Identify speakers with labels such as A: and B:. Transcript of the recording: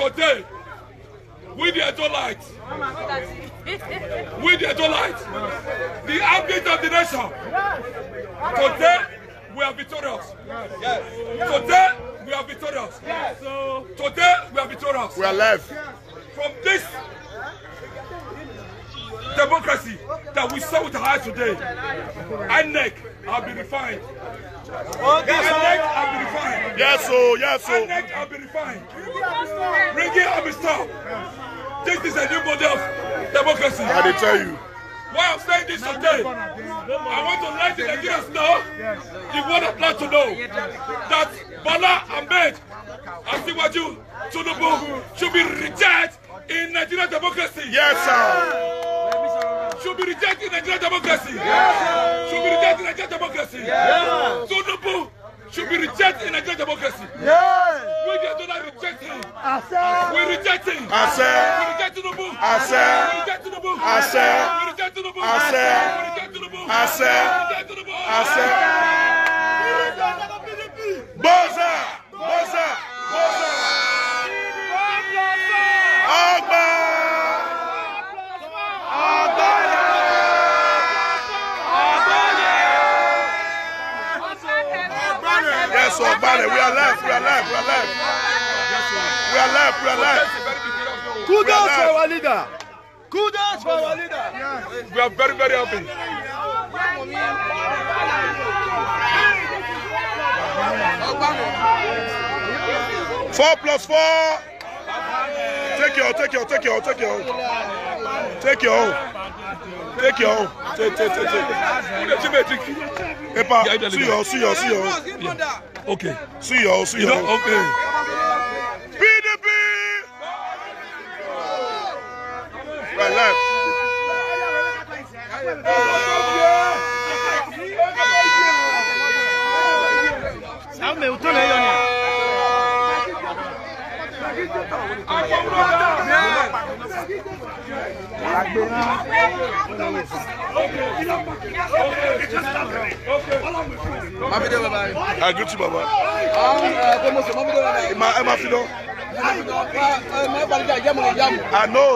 A: Today, we the Edolites, the heartbeat of the nation. Today, we are victorious. Yes. Today, we are victorious. Yes. Today, we are victorious.
B: We are alive.
A: From this democracy that we saw with our eyes today, INEC have been refined. INEC have been refined.
B: Yes, so, yes, so.
A: INEC have been refined. Bringing up a stop. This is a new model of democracy.
B: I did tell you.
A: Why I'm saying this today, I want to let the Nigerians know, the world of blood to know, that Bola Ahmed Asiwaju Tinubu should be rejected in Nigerian democracy.
B: Yes, sir.
A: Should be rejected in Nigerian democracy. Yes. Should be rejected in Nigerian democracy. Yes. Tinubu should be rejected in Nigerian democracy.
B: Yes.
A: We do not reject him.
B: We
A: reject him.
B: We
A: reject Tinubu.
B: We
A: reject Tinubu.
B: We
A: reject Tinubu.
B: We
A: reject Tinubu.
B: Boza! Boza! Boza! Agba! Yes, so Ogbane, we are left.
C: Kudos for our leader. Kudos for our leader.
A: We are very, very happy.
B: 4 plus 4. Take your own. Take your own. Epa, see your.
A: Okay.
B: See your.
A: Okay.
B: PDP. Right, left. I greet you, Baba. I know.